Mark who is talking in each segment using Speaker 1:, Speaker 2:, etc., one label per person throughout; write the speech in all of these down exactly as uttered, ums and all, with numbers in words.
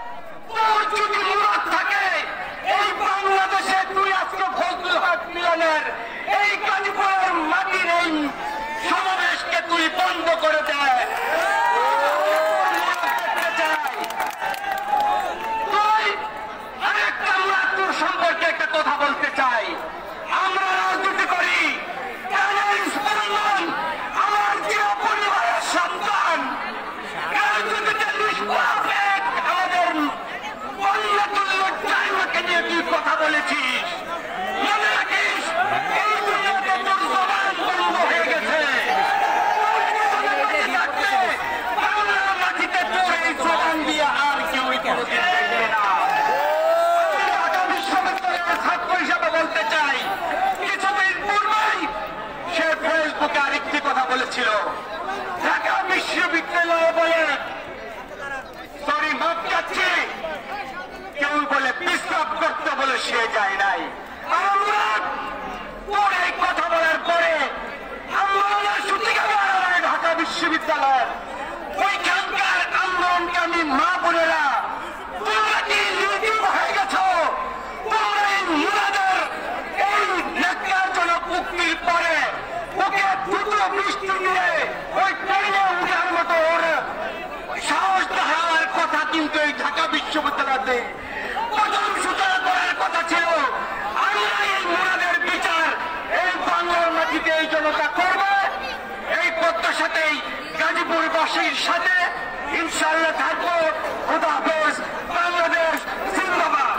Speaker 1: ইনশাআল্লাহ থাকবো। খোদা হাফেজ। বাংলাদেশ জিন্দাবাদ।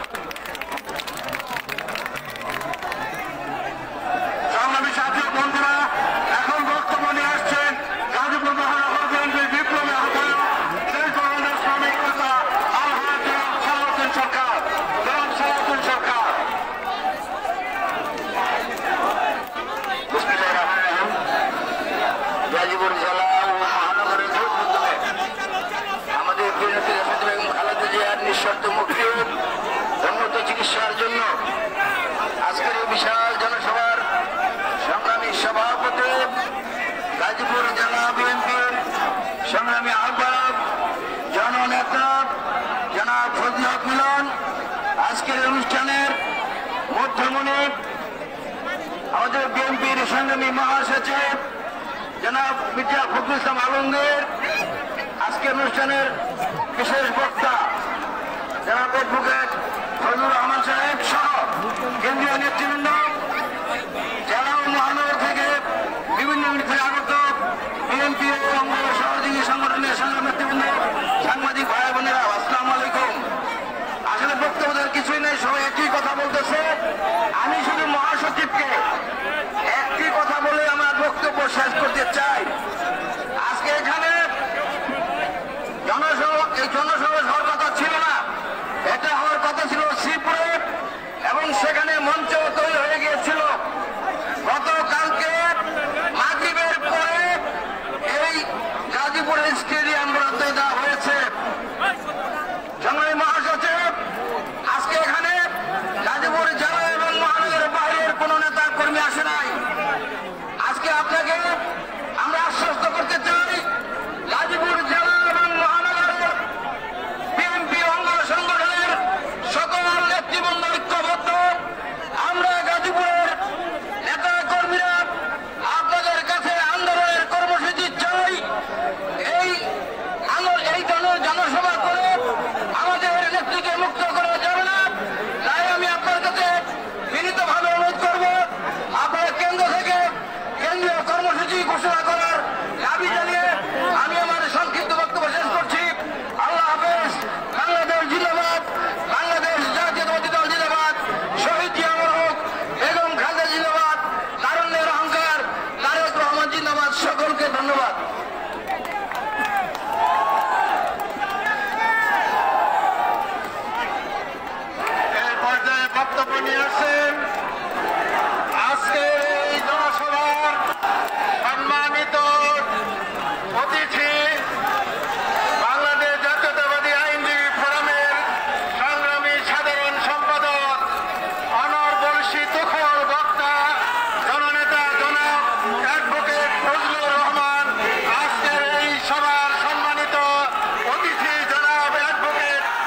Speaker 1: সংগ্রামী সাথী বন্ধুরা, এখন বক্তব্য নিয়ে আসছেন গাজীপুর মহানগর বিএনপির বিপ্লবী আহ্বায়ক দেশ গভর্নর শ্রমিক নেতা আলহাজ সালাউদ্দিন সরকার। জনাব সালাউদ্দিন সরকার। গাজীপুর জেলা নিঃশর্ত মুক্তি উন্নত চিকিৎসার জন্য আজকের এই বিশাল জনসভার সংগ্রামী সভাপতি গাজীপুর জেলা বিএনপির সংগ্রামী আহ্বায়ক জননেতা জনাব ফজলত মিলন, আজকের অনুষ্ঠানের মধ্যমণি আমাদের বিএনপির সংগ্রামী মহাসচিব জনাব মির্জা ফখরুল ইসলাম আলমগীর, আজকের অনুষ্ঠানের বিশেষ বক্তা জনাব অ্যাডভোকেট ফজলুর রহমান সাহেব সহ কেন্দ্রীয় নেতৃবৃন্দ, জেলা ও মহানগর থেকে বিভিন্ন থেকে আগত বিএনপি এবং সহযোগী সংগঠনের সংগ্রাম নেতৃবৃন্দ, সাংবাদিক ভাই বোনেরা, আসসালামু আলাইকুম। আসলে বক্তব্য কিছুই নেই, সবাই একই কথা বলতেছে। আমি শুধু মহাসচিবকে একটি কথা বলে আমার বক্তব্য শেষ করতে চাই। আজকে এখানে জনসভা এই জনসভা হওয়ার কথা ছিল না, এটা হওয়ার কথা ছিল শ্রীপুরে, এবং সেখানে মঞ্চ তৈরি হয়ে গিয়েছিল। গতকালকে মাগরিবের পরে এই গাজীপুরের স্টেডিয়াম বরাদ্দ দেওয়া হয়েছে। সংগ্রামী মহাসচিব, আজকে এখানে গাজীপুর জেলা এবং মহানগরের বাইরের কোন নেতা কর্মী আসে নাই। আজকে আপনাকে আমরা আশ্বস্ত করতে চাই, গাজীপুর জেলা এবং মহানগরের বিএনপি অঙ্গ সংগঠনের সকল নেতৃবৃন্দ ঐক্যবদ্ধ। আমরা গাজীপুরের নেতা কর্মীরা আপনাদের কাছে আন্দোলনের কর্মসূচি চাই। এই এই জনসভা করে আমাদের নেত্রীকে মুক্ত করা যাবে না। তাই আমি আপনার কাছে বিনীতভাবে অনুরোধ করব, আপনারা কেন্দ্র থেকে কেন্দ্রীয় কর্মসূচি ঘোষণা করার দাবি জানিয়ে আমি আমার সংক্ষিপ্ত বক্তব্য শেষ করছি। আল্লাহ হাফেজ। বাংলাদেশ জিন্দাবাদ। বাংলাদেশ জাতীয়তাবাদী দল জিন্দাবাদ। শহীদ জিয়া অমর হোক। বেগম খালেদা জিন্দাবাদ। তারুণ্যের অহংকার তারেক রহমান জিন্দাবাদ। সকলকে ধন্যবাদ। এই পর্যায়ে বক্তব্য নিয়ে আসছেন আজকের এই জনসভার সম্মানিত অতিথি, বাংলাদেশ জাতীয়তাবাদী আইনজীবী ফোরামের সংগ্রামী সাধারণ সম্পাদক, অনর্বলসী তুখর বক্তা, জননেতা জনাব অ্যাডভোকেট ফজলুর রহমান, আজকের এই সভার সম্মানিত অতিথি জনাব অ্যাডভোকেট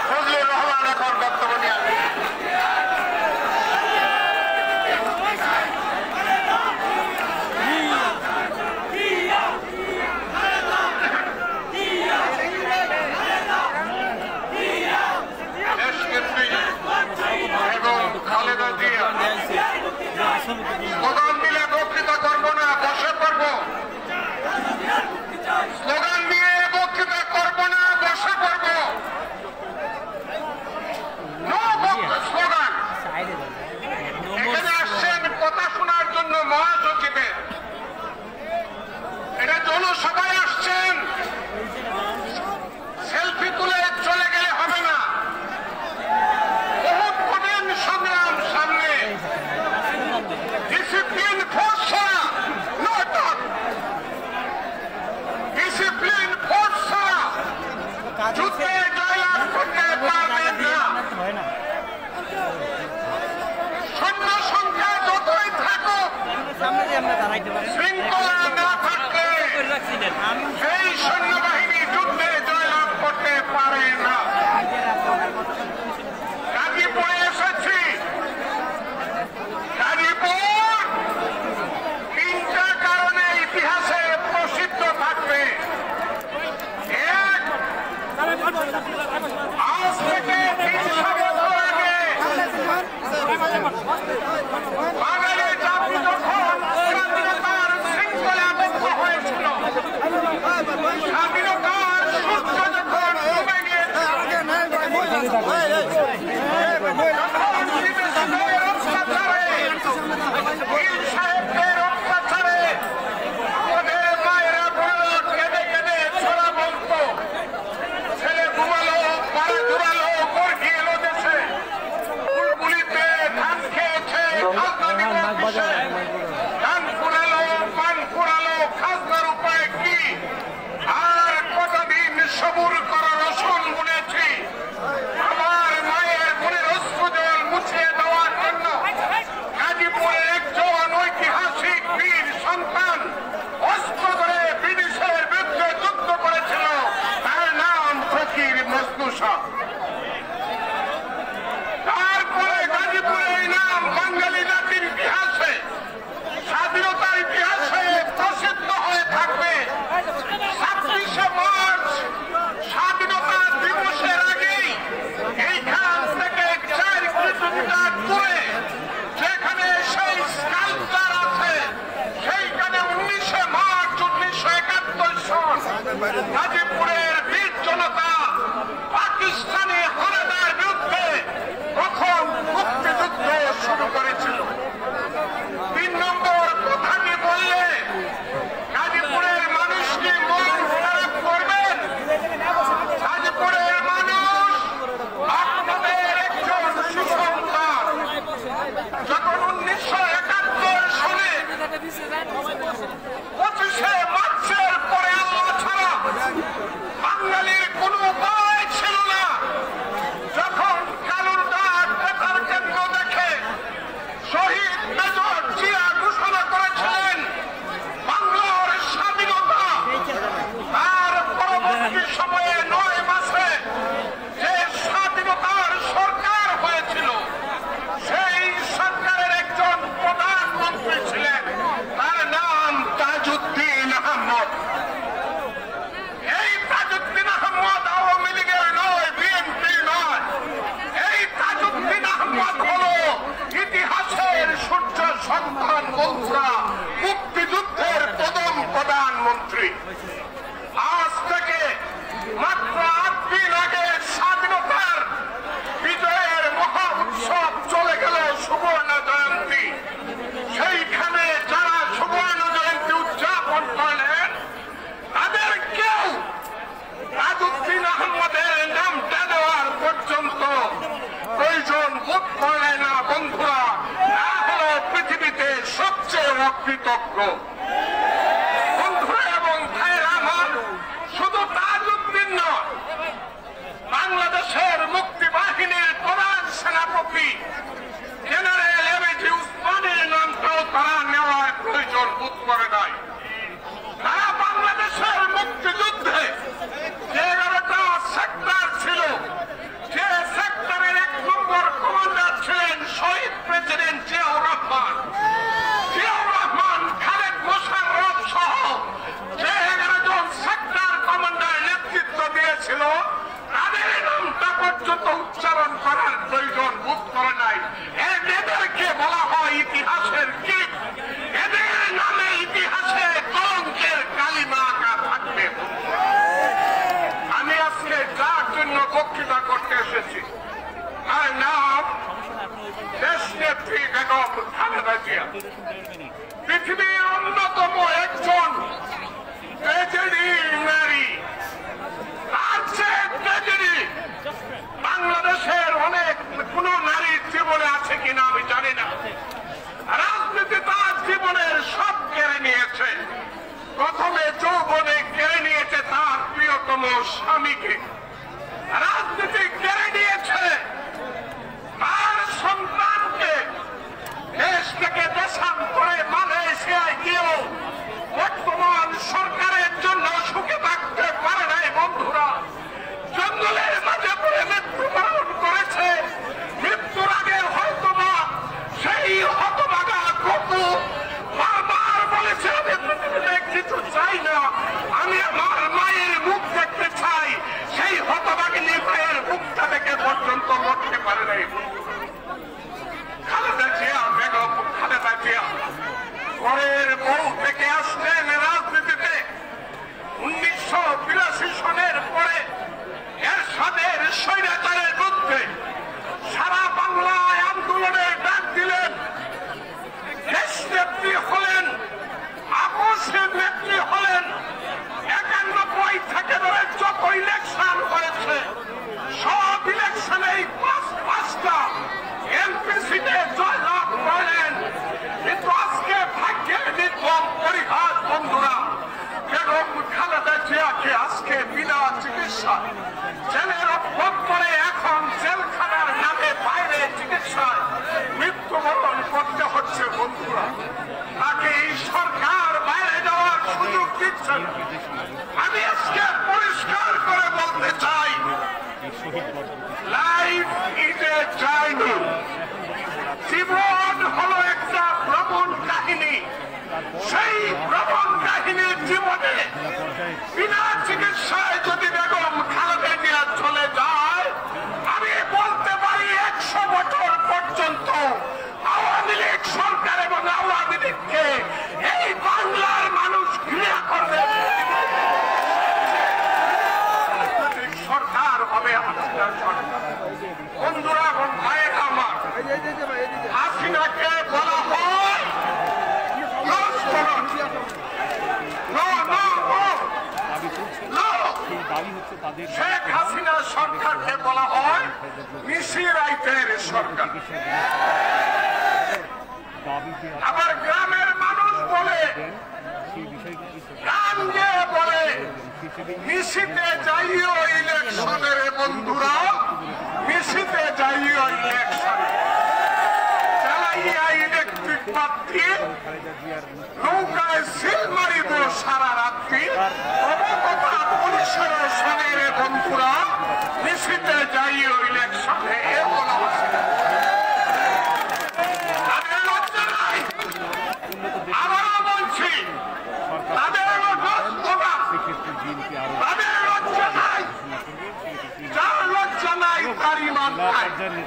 Speaker 2: শৃঙ্খলা না থাকলে সেই সৈন্যবাহিনী যুদ্ধে জয়লাভ করতে পারে না। গাজীপুরে এসেছি, গাজীপুর তিনটা কারণে ইতিহাসে প্রসিদ্ধ থাকবে। এক, আজ থেকে তিনশো বছর আগে বাঙালি জাতি যখন স্বাধীনতার শৃঙ্খলাবদ্ধ হয়েছিল, স্বাধীনতার সূর্য যখন ডুবে গিয়েছিল, যখন বিদেশিদের অত্যাচারে, পীর সাহেবদের অত্যাচারে আমাদের মায়েরা বলল, কেঁদে কেঁদে ছোড়া বলতো, ছেলে ঘুমালো, পাড়া ঘুরালো, বর্গি এলো দেশে, বুলবুলিতে ধান খেয়েছে, খাজনা দিব কিসে? ধান কুড়ালো, পান কুড়ালো, খাজনার উপায় কি? আর কতদিন সবুর করা রসুন বুনেছি আমার মায়ের মনের অশ্রু জল মুছিয়ে দেওয়ার জন্য। গাজীপুরের একজন ঐতিহাসিক বীর সন্তান অস্ত্র ধরে ব্রিটিশের বিরুদ্ধে যুদ্ধ করেছিল, তার নাম ফকির মজনু শাহ। তারপরে গাজীপুরের নাম বাঙালি জাতির ইতিহাসে, স্বাধীনতার ইতিহাসে প্রসিদ্ধ হয়ে থাকবে। ছাব্বিশে মার্চ স্বাধীনতা দিবসের আগেই এইখান থেকে চার কিলোমিটার দূরে যেখানে সেই স্কাল্পচার আছে, সেইখানে উনিশে মার্চ উনিশশো একাত্তর সন গাজীপুরের বীর জনতা পাকিস্তানি হানাদার বিরুদ্ধে প্রথম মুক্তিযুদ্ধ শুরু করেছিল। তিন নম্বর কথাটি বললে গাজীপুরের মানুষ কি মন খারাপ করবেন? গাজীপুরের মানুষ আপনাদের একজন সুসন্তান। যখন উনিশশো একাত্তর সনে পঁচিশে মার্চের পরে আল্লাহ ছাড়া বাঙালির কোন উপায় ছিল না, যখন কালুরঘাট বেতার কেন্দ্র দেখে শহীদ মেজর জিয়া ঘোষণা করেছিলেন বাংলার স্বাধীনতা, তার পরবর্তী সময়ে নয় মাসে যে স্বাধীনতার সরকার হয়েছিল, সেই সরকারের একজন প্রধানমন্ত্রী ছিলেন, তার নাম তাজউদ্দিন আহমদ। এই তাজউদ্দিন আহমদ আওয়ামী লীগের নয়, বিএনপির নয়। এই তাজউদ্দিন আহমদ হল ইতিহাসের সূর্য সন্তান বন্ধুরা, মুক্তিযুদ্ধের প্রথম প্রধানমন্ত্রী। আজ থেকে মাত্র আট দিন আগে স্বাধীনতার বিজয়ের মহা উৎসব চলে গেল সুবর্ণ জয়ন্তী। সেইখানে যারা সুবর্ণ জয়ন্তী উদযাপন করলেন তাদের কেউ তাজউদ্দিন আহমদের নামটা দেওয়ার পর্যন্ত প্রয়োজন বোধ করে না বন্ধুরা। না হলো পৃথিবীতে সবচেয়ে অকৃতজ্ঞ বন্ধুরা এবং ভাইয়েরা আমার। শুধু তাজউদ্দিন নয়, বাংলাদেশের মুক্তি বাহিনীর প্রধান সেনাপতি জেনারেল এবিজি উসমানের নামটাও তারা নেওয়ার প্রয়োজন বোধ করে নাই। তারা বাংলাদেশের মুক্তিযুদ্ধে যে এগারোটা সেক্টর ছিল, যে সেক্টরের এক নম্বর কমান্ডার ছিলেন শহীদ প্রেসিডেন্ট জিয়াউর রহমান। জিয়াউর রহমান খালেদ মোশাররফ সহ যে এগারো জন সেক্টর কমান্ডার নেতৃত্ব দিয়েছিল, তাদের নামটা পর্যন্ত উচ্চারণ করার প্রয়োজন বোধ করে নাই। এদেরকে বলা হয় ইতিহাসের কীট। এদের নামে ইতিহাসে কলঙ্কের কালিমা আঁকা থাকবে। আমি আজকে যার জন্য বক্তৃতা করতে এসেছি, তার নাম দেশনেত্রী বেগম খালেদা জিয়া। পৃথিবীর অন্যতম একজন ট্র্যাজেডি নারী। তার চেয়ে ট্র্যাজেডি বাংলাদেশের অনেক কোন নারীর জীবনে আছে কিনা আমি জানি না। রাজনীতি তার জীবনের সব কেড়ে নিয়েছে। প্রথমে যৌবনে কেড়ে নিয়েছে তার প্রিয়তম স্বামীকে, রাজনীতি কেড়ে নিয়েছে তার সন্তানকে, দেশ থেকে দেশান্তরে মালয়েশিয়ায় গিয়েও লাইফ ইজ এ জার্নি, জীবন হলো একটা ভ্রমণ কাহিনী। সেই ভ্রমণ কাহিনীর জীবনে বিনা চিকিৎসায় যদি বেগম খালেদা জিয়া চলে যায়, আমি বলতে পারি একশো বছর পর্যন্ত আওয়ামী লীগ সরকার এবং আওয়ামী লীগকে এই বাংলার মানুষ ঘৃণা করবে। সরকার হবে হাসিনার সরকার। বন্ধুরা এবং ভাইয়েরা আমার, হাসিনাকে বলা হয় শেখ হাসিনা সরকারকে বলা হয় মিশির আইতের সরকার। আবার গ্রামের মানুষ বলে, গ্রাম গিয়ে বলে মিশিতে যাইও ইলেকশনের বন্ধুরা, মিশিতে যাইও ইলেকশনে। চালাইয়া ইলেকট্রিক বাতি নৌকায় সিল মারিব সারা রাত্রি, অবকথা পুলিশের সনের বন্ধুরা, মিশিতে যাইও ইলেকশনে। এ বলা তাদের লজ্জা নাই। আবারও বলছি, তাদের তাদের লজ্জা নাই। যার লজ্জা নাই তার ইমান নাই,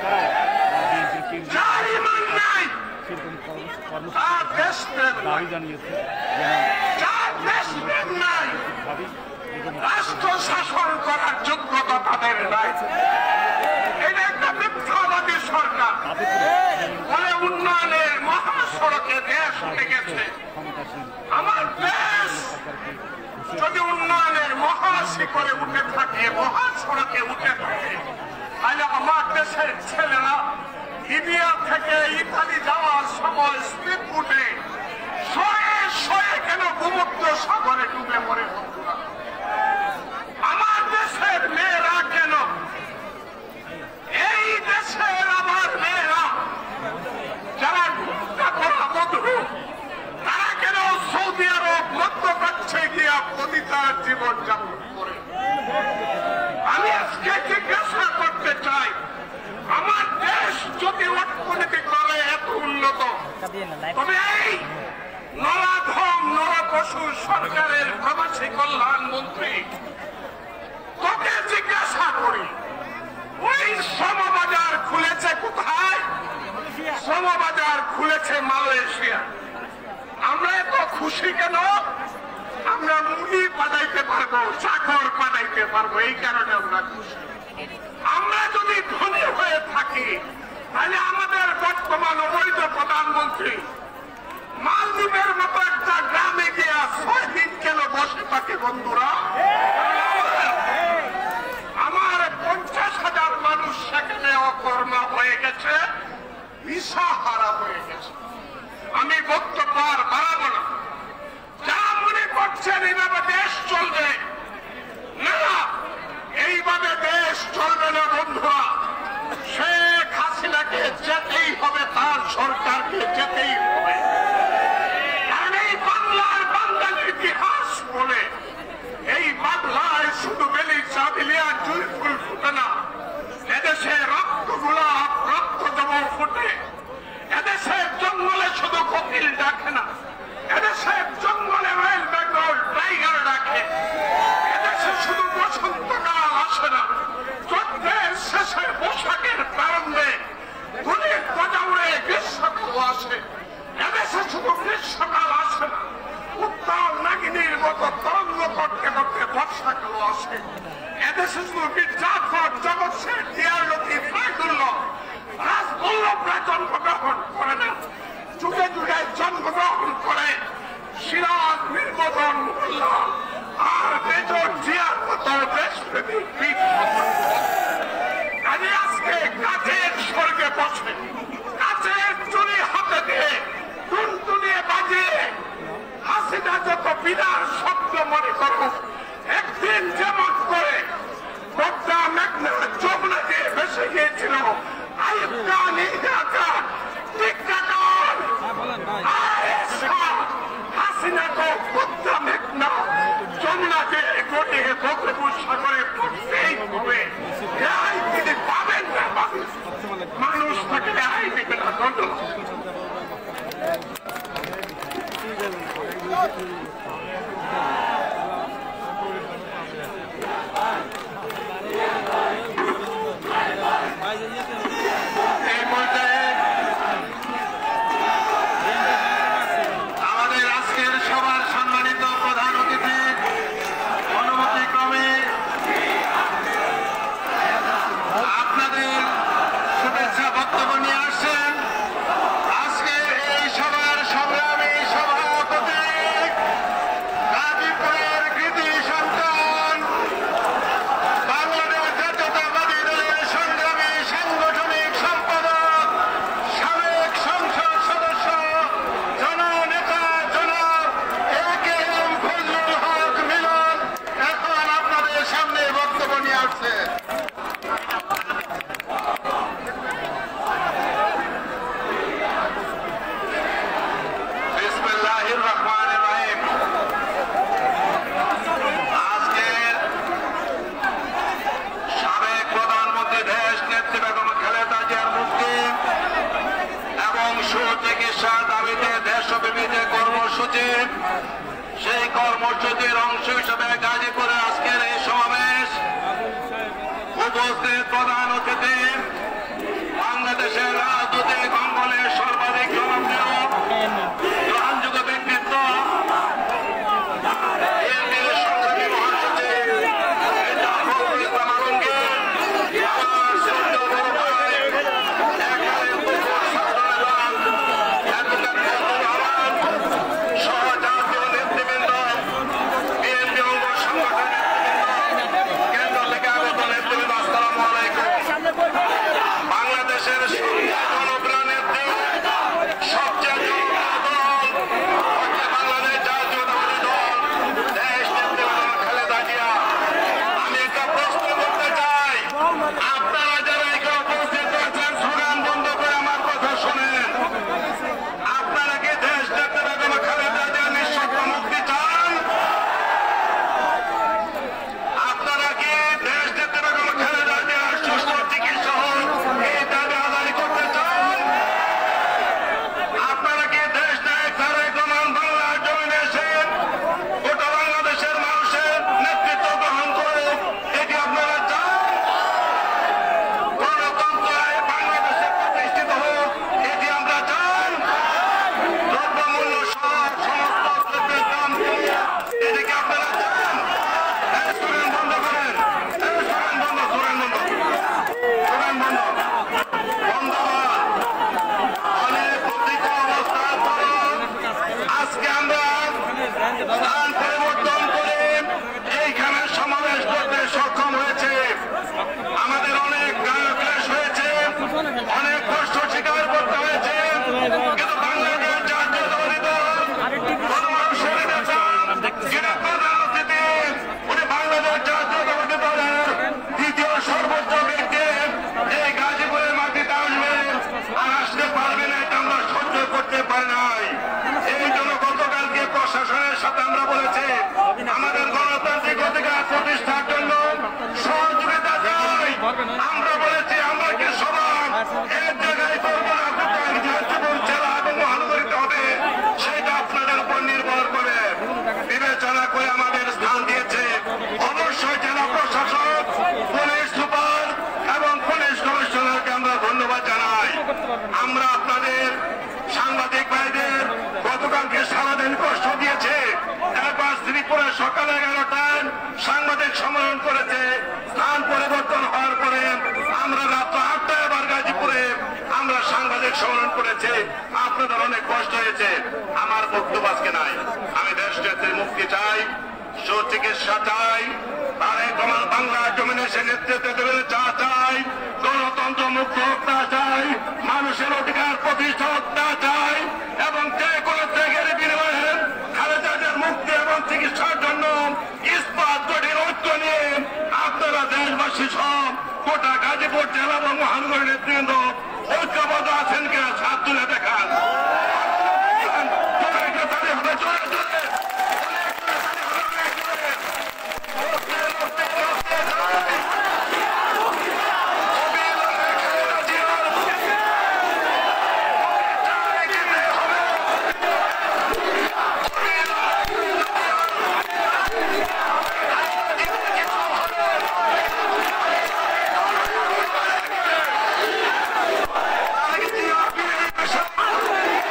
Speaker 2: যার ইমান নাই তার দেশপ্রেম নাই, যার দেশপ্রেম নাই রাষ্ট্র শাসন করার যোগ্যতা তাদের নাই। এটা একটা মিথ্যাবাদী সরকার বলে উন্নয়নের মহাসড়কে দেশ উঠে গেছে। আমার দেশ যদি উন্নয়নের মহাশিখরে উঠে থাকে, মহাসড়কে উঠে থাকে, তাহলে আমার দেশের ছেলেরা ইন্ডিয়া থেকে ইতালি যাওয়ার সময় স্পিড বুটে শয়ে শয়ে কেন ভূমধ্য সাগরে ডুবে পড়ে? বন্ধুরা, আমার দেশের মেয়েরা কেন, এই দেশের আমার মেয়েরা যারা মধু, তারা কেন সৌদি আরব মধ্যপ্রাচ্যে গিয়া পতিতার জীবন যাপন করে? আমি আজকে জিজ্ঞাসা করতে চাই, আমার দেশ যদি অর্থনীতি করে এত উন্নত, তবে এই নরাধম নরপশু সরকারের প্রবাসী কল্যাণ মন্ত্রী তোকে জিজ্ঞাসা করি, ওই শ্রমবাজার খুলেছে কোথায়? শ্রমবাজার খুলেছে মালয়েশিয়া। আমরা এত খুশি কেন? আমরা মুড়ি পাঠাইতে পারবো, চাকর পাঠাইতে পারবো, এই কারণে আমরা খুশি। আমরা যদি ধনী হয়ে থাকি, তাহলে আমাদের বর্তমান অবৈধ প্রধানমন্ত্রী মালদ্বীপের মতো একটা গ্রামে গিয়া ছয় দিন কেন বসে থাকে? বন্ধুরা, আমার পঞ্চাশ হাজার মানুষ সেখানে অকর্মা হয়ে গেছে, ভিসা হারা হয়ে গেছে। আমি বক্তব্য আর বাড়াবো না। যা মনে করছেন এইভাবে দেশ চলবে না, এইভাবে দেশ চলবে না বন্ধুরা। শেখ হাসিনাকে যেতেই হবে, তার সরকারকে যেতেই হবে। কারণ এই বাংলার বাঙালির ইতিহাস বলে, এই বাংলায় শুধু বেলি চাবিলিয়া জুই ফুল ফুটে না, এদেশে রক্ত গোলাপ রক্ত জমা ফুটে। এদেশের জঙ্গলে শুধু কোকিল ডাকে না, এদেশের জঙ্গলে রয়েল বেঙ্গল টাইগার ডাকে। এদেশে শুধু বসন্তকাল আসে না, চৈত্রের শেষে বৈশাখের প্রারম্ভে ধুলির গজা উড়ে গ্রীষ্মকাল আসে। এদেশে শুধু গ্রীষ্মকাল আসে না, উত্তাল নাগিনীর মতো তরঙ্গ করতে করতে বর্ষাকাল আসে। এদেশে শুধু মির্জাফর, জগৎ শেখ, জিয়াউদ্দিন, ফায়দুল্লাহ, রাজবল্লভরা জন্মগ্রহণ করে না, যুগে যুগে জন্মগ্রহণ করে সিরাজ, নির্মদন, মোল্লা আর মেজর জিয়ার মতো দেশপ্রেমিক বীর। কাজে আজকে কাজের স্বর্গে বসে, কাজের চুরি হাতে দিয়ে টুনটুনিয়ে বাজিয়ে হাসিনা যত বিরাট শব্দ মনে করো, একদিন যেমন করে পদ্মা, মেঘনা, যমুনা দিয়ে ভেসে গিয়েছিল, আইব খান, ইন্দিরা খান, টিক্কা খান, হাসিনা তো পদ্মা, মেঘনা, যমুনা দিয়ে গড়িয়ে বঙ্গোপসাগরে পড়তেই হবে।
Speaker 1: কর্মসূচির অংশ হিসেবে গাজীপুরে আজকের এই সমাবেশ উপস্থিত প্রধান অতিথি বাংলাদেশের রাজনৈতিক অঙ্গনের সর্বাধিক জনপ্রিয় গ্রহণযোগ্য ব্যক্তিত্ব বিএনপির সংগ্রামী মহাসচিব নেতা ফখরুল ইসলাম আলমগীর, আমার শ্রদ্ধেয় বড় ভাই একেবারে উপর ছাত্র নেতা অ্যাডভোকেট ফজলুর রহমান সহ জাতীয় নেতৃবৃন্দ, বিএনপি অঙ্গ সংগঠনের নেতৃবৃন্দ, কেন্দ্র থেকে আগত নেতৃবৃন্দ, আসসালামু আলাইকুম। বাংলাদেশের সবচেয়ে জনপ্রিয় নেত্রী, সবচেয়ে জনপ্রিয় দল হচ্ছে বাংলাদেশ জাতীয়তাবাদী দল, দেশ নেত্রী বেগম খালেদা জিয়া। আমি একটা প্রশ্ন করতে চাই, আপনারা যারা এখানে উপস্থিত হয়েছেন স্লোগান বন্ধ করে আমার কথা শোনেন। আপনারা কি দেশ নেত্রী বেগম খালেদা জিয়ার নিঃশর্ত মুক্তি চান? আপনারা কি দেশ নেত্রী বেগম খালেদা জিয়ার সুষ্ঠু চিকিৎসা হোক এই দাবি আদায় করতে চান? আপনারা কি দেশ নায়ক তারেক রহমান বাংলার জমিনে এসে গোটা বাংলাদেশের মানুষের নেতৃত্ব গ্রহণ করে এটি আপনারা চান? গণতন্ত্র এই বাংলাদেশে প্রতিষ্ঠিত হোক এটি আমরা চান? দ্রব্যমূল্য সহ সমস্ত দ্রব্যের দাম কমিয়ে এটিকে আপনারা চান? এই স্লোগান বন্ধ করেন, এই স্লোগান বন্ধ, স্লোগান বন্ধ, স্লোগান বন্ধ, বন্ধ হওয়া। অনেক প্রতিকূল অবস্থার পরও আজকে আমরা স্থান পরিবর্তন করে এইখানে সমাবেশ করতে সক্ষম হয়েছে। আমাদের অনেক গায়ে ক্লেশ হয়েছে, অনেক কষ্ট স্বীকার করতে হয়েছে, কিন্তু বাংলাদেশ জাতীয়তাবাদী দল গণমানুষের নেতা, যিনি প্রধান অতিথি, উনি বাংলাদেশ জাতীয়তাবাদী দলের দ্বিতীয় সর্বোচ্চ ব্যক্তি, এই গাজীপুরের মাটিতে আসবেন আর আসতে পারবেন না, এটা আমরা সহ্য করতে পারি নাই। এই জন্য গতকালকে প্রশাসনের সাথে আমরা বলেছি আমাদের গণতান্ত্রিক অধিকার প্রতিষ্ঠার জন্য সহযোগিতা চাই। আমরা বলেছি আমরা কি সবার এক জায়গায় করবো না, গোটা জীবন জেলা এবং মহানগরীতে হবে, সেটা আপনাদের উপর নির্ভর করে বিবেচনা করে আমাদের স্থান দিয়েছে। অবশ্যই জেলা প্রশাসক, পুলিশ সুপার এবং পুলিশ কমিশনারকে আমরা ধন্যবাদ জানাই। আমরা আপনাদের সাংবাদিক ভাইদের গতকালকে সারাদিন কষ্ট দিয়েছে, এরপর শ্রীপুরে সকাল এগারোটায় সাংবাদিক সম্মেলন করেছে। স্থান পরিবর্তন হওয়ার পরে আমরা রাত আটটায় আবার গাজীপুরে আমরা সাংবাদিক সম্মেলন করেছে। আপনাদের অনেক কষ্ট হয়েছে, আমার বক্তব্য আজকে নাই। আমি দেশ নেত্রীর মুক্তি চাই, সুচিকিৎসা চাই, তারেক রহমান বাংলার জমিনে সে নেতৃত্ব দেবেন চা চাই, গণতন্ত্র মুক্ত হোক তা চাই, মানুষের অধিকার প্রতিষ্ঠা হোক তা চাই, এবং যে কোনো ত্যাগের বিনিময়ে খালেদা জিয়ার মুক্তি এবং চিকিৎসার জন্য ইস্পাত জটিল ঐক্য নিয়ে আপনারা দেশবাসী সব গোটা গাজীপুর জেলা এবং মহানগরী নেতৃবৃন্দ ঐক্যবদ্ধ আছেন কিনা হাত তুলে দেখান। জোরে জোরে তালি হবে, জোরে জোরে, অনেক জোরে তালি হবে, অনেক জোরে। মুক্তি, মুক্তি, মুক্তি চাই। অবিলম্বে খালেদা জিয়ার মুক্তি চাই, দিতে হবে। খালেদা জিয়া বিজয়ী পেশা।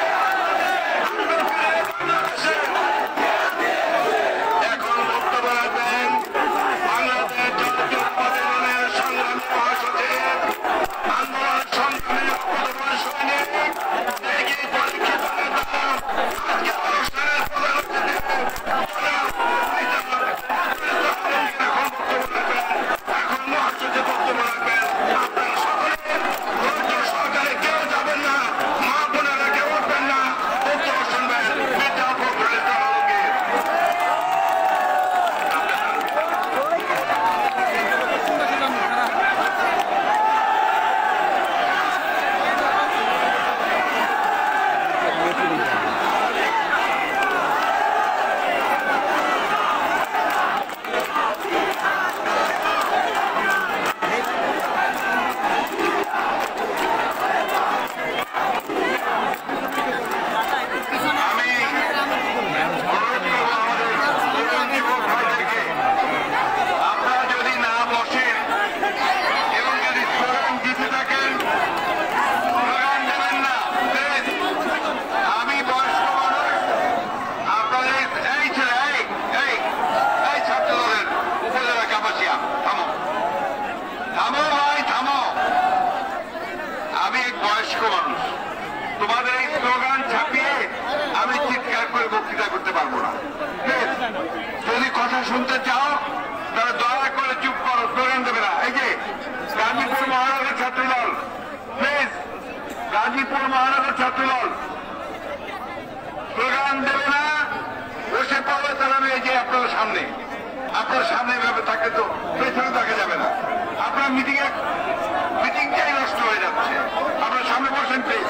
Speaker 1: বয়স্ক মানুষ, তোমাদের এই স্লোগান ছাপিয়ে আমি চিৎকার করে বক্তৃতা করতে পারবো না। যদি কথা শুনতে চাও তাহলে দয়া করে চুপ করো, স্লোগান দেবে না। এই যে গাজীপুর মহানগর ছাত্রদল, প্লিজ, গাজীপুর মহানগর ছাত্রদল স্লোগান দেবে না, বসে পড়বে তাহলে আমি এই যে আপনার সামনে, আপনার সামনে ভাবে তাকে তো পেছনে দেখা যাবে না। আপনার মিটিং এ মিটিংটাই নষ্ট হয়ে যাচ্ছে। আপনার সামনে বসেন প্লিজ।